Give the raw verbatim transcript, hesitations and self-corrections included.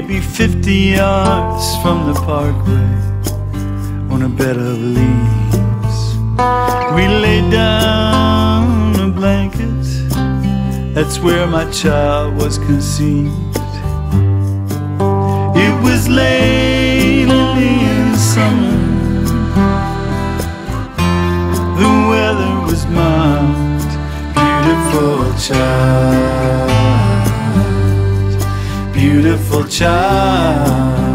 maybe fifty yards from the parkway, on a bed of leaves. We lay down a blanket, that's where my child was conceived. It was late in summer, the weather was mild. Beautiful child, beautiful child.